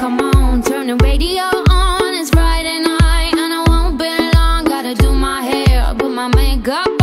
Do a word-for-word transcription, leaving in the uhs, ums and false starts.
come on, turn the radio on. It's Friday night and I won't be long. Gotta do my hair, put my makeup